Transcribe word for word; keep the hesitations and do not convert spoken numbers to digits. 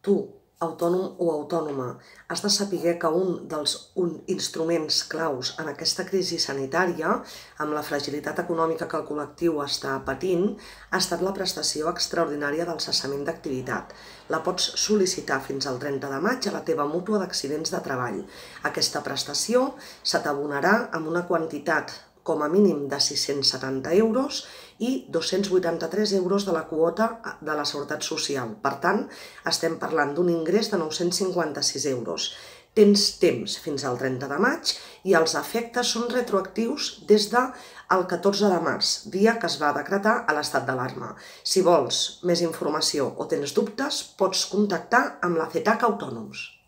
Tu, autònom o autònoma, has de saber que un dels instruments claus en aquesta crisi sanitària, amb la fragilitat econòmica que el col·lectiu està patint, ha estat la prestació extraordinària del cessament d'activitat. La pots sol·licitar fins al trenta de maig a la teva mútua d'accidents de treball. Aquesta prestació se t'abonarà amb una quantitat com a mínim de sis-cents setanta euros i dos-cents vuitanta-tres euros de la quota de la Seguretat Social. Per tant, estem parlant d'un ingrés de nou-cents cinquanta-sis euros. Tens temps fins al trenta de maig i els efectes són retroactius des del catorze de març, dia que es va decretar a l'estat d'alarma. Si vols més informació o tens dubtes, pots contactar amb la CETAC Autònoms.